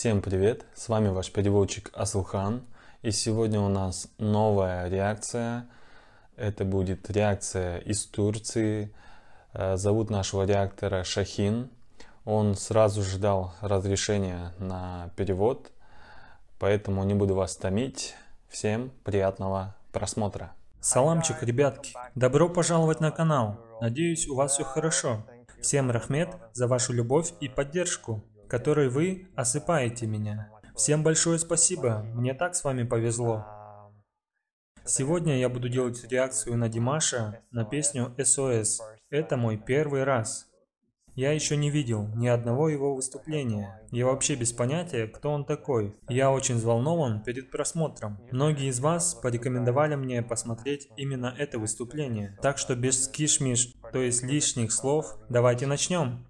Всем привет, с вами ваш переводчик Асылхан, и сегодня у нас новая реакция. Это будет реакция из Турции. Зовут нашего реактора Шахин. Он сразу ждал разрешения на перевод, поэтому не буду вас томить. Всем приятного просмотра. Саламчик, ребятки! Добро пожаловать на канал. Надеюсь, у вас все хорошо. Всем рахмет за вашу любовь и поддержку, которой вы осыпаете меня. Всем большое спасибо, мне так с вами повезло. Сегодня я буду делать реакцию на Димаша на песню SOS. Это мой первый раз. Я еще не видел ни одного его выступления. Я вообще без понятия, кто он такой. Я очень взволнован перед просмотром. Многие из вас порекомендовали мне посмотреть именно это выступление. Так что без киш-миш, то есть лишних слов, давайте начнем.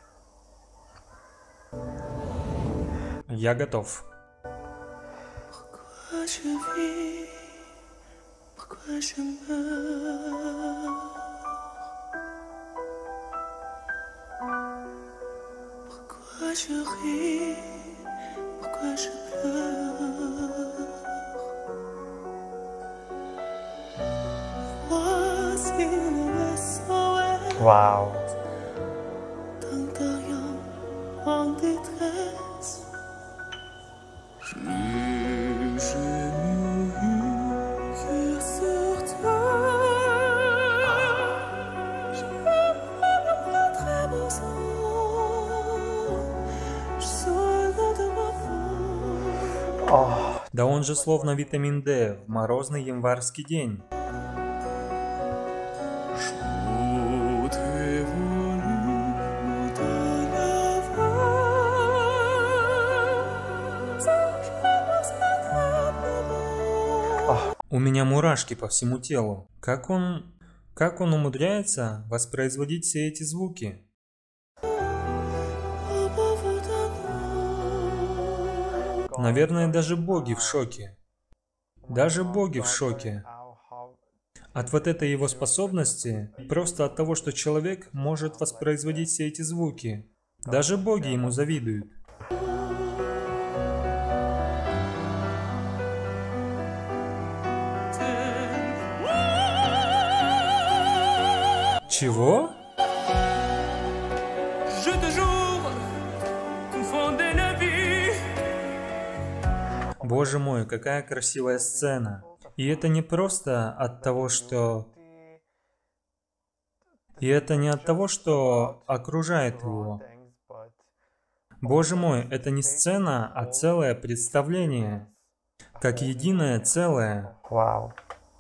Я готов. Вау! Да он же словно витамин D в морозный январский день. У меня мурашки по всему телу. Как он умудряется воспроизводить все эти звуки? Наверное, даже боги в шоке. Даже боги в шоке. От вот этой его способности, просто от того, что человек может воспроизводить все эти звуки. Даже боги ему завидуют. Чего? Боже мой, какая красивая сцена. И это не просто от того, что... И это не от того, что окружает его. Боже мой, это не сцена, а целое представление. Как единое целое. Вау!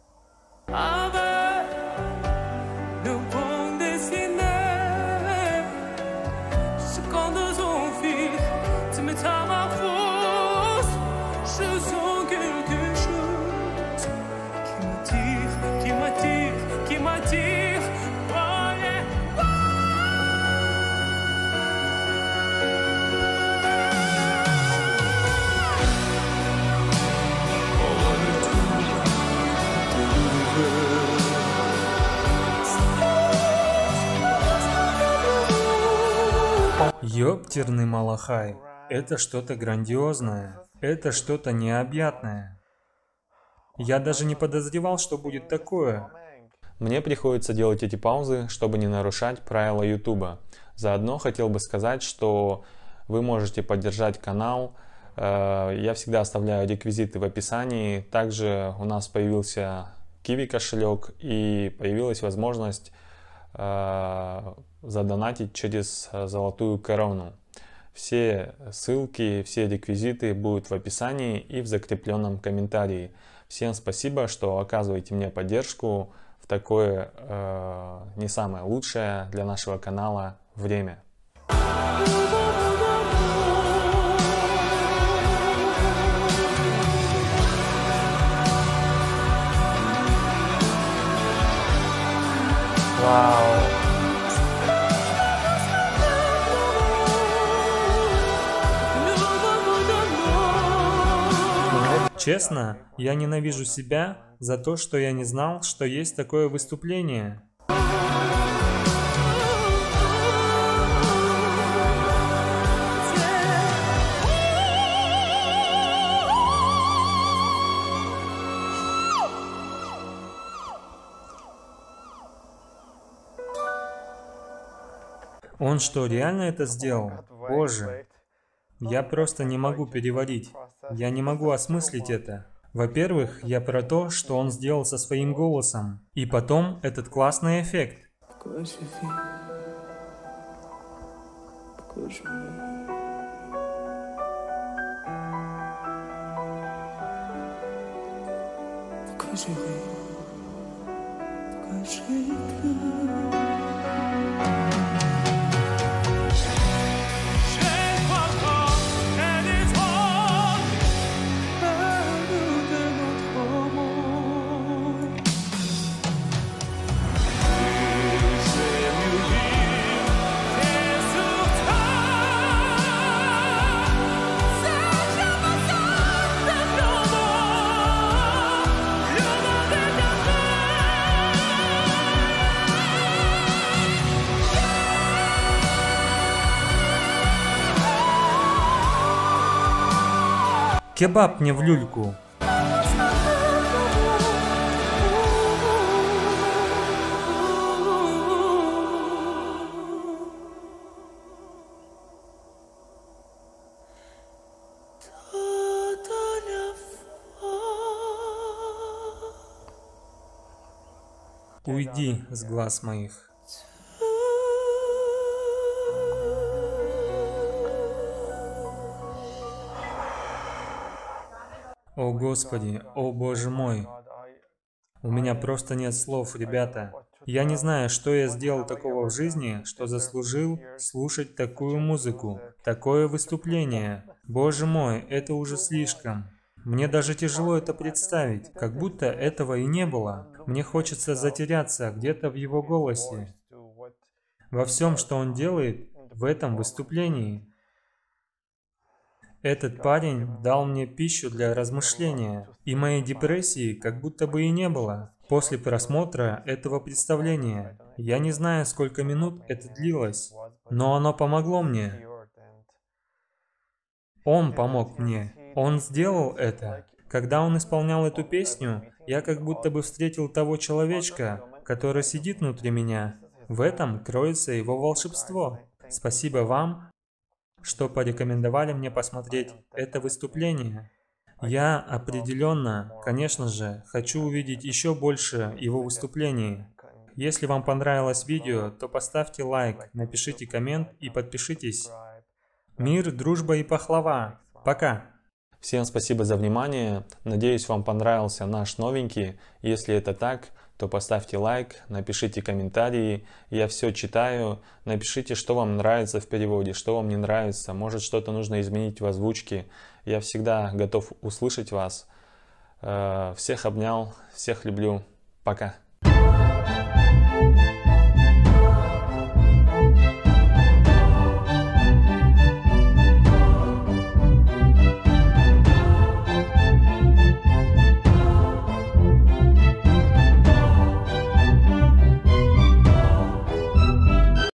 Ёптерный малахай. Это что-то грандиозное. Это что-то необъятное. Я даже не подозревал, что будет такое. Мне приходится делать эти паузы, чтобы не нарушать правила YouTube. Заодно хотел бы сказать, что вы можете поддержать канал. Я всегда оставляю реквизиты в описании. Также у нас появился Kiwi кошелек и появилась возможность задонатить через золотую корону. Все ссылки, все реквизиты будут в описании и в закрепленном комментарии. Всем спасибо, что оказываете мне поддержку в такое не самое лучшее для нашего канала время. Вау! Честно, я ненавижу себя за то, что я не знал, что есть такое выступление. Он что, реально это сделал? Боже, я просто не могу переварить. Я не могу осмыслить это. Во-первых, я про то, что он сделал со своим голосом. И потом этот классный эффект. Кебаб мне в люльку. Уйди с глаз моих. О Господи, о Боже мой. У меня просто нет слов, ребята. Я не знаю, что я сделал такого в жизни, что заслужил слушать такую музыку, такое выступление. Боже мой, это уже слишком. Мне даже тяжело это представить, как будто этого и не было. Мне хочется затеряться где-то в его голосе, во всем, что он делает в этом выступлении. Этот парень дал мне пищу для размышления, и моей депрессии как будто бы и не было после просмотра этого представления. Я не знаю, сколько минут это длилось, но оно помогло мне. Он помог мне. Он сделал это. Когда он исполнял эту песню, я как будто бы встретил того человечка, который сидит внутри меня. В этом кроется его волшебство. Спасибо вам, что порекомендовали мне посмотреть это выступление. Я определенно, конечно же, хочу увидеть еще больше его выступлений. Если вам понравилось видео, то поставьте лайк, напишите коммент и подпишитесь. Мир, дружба и пахлава. Пока! Всем спасибо за внимание. Надеюсь, вам понравился наш новенький. Если это так, то поставьте лайк, напишите комментарии. Я все читаю. Напишите, что вам нравится в переводе, что вам не нравится. Может, что-то нужно изменить в озвучке. Я всегда готов услышать вас. Всех обнял, всех люблю. Пока.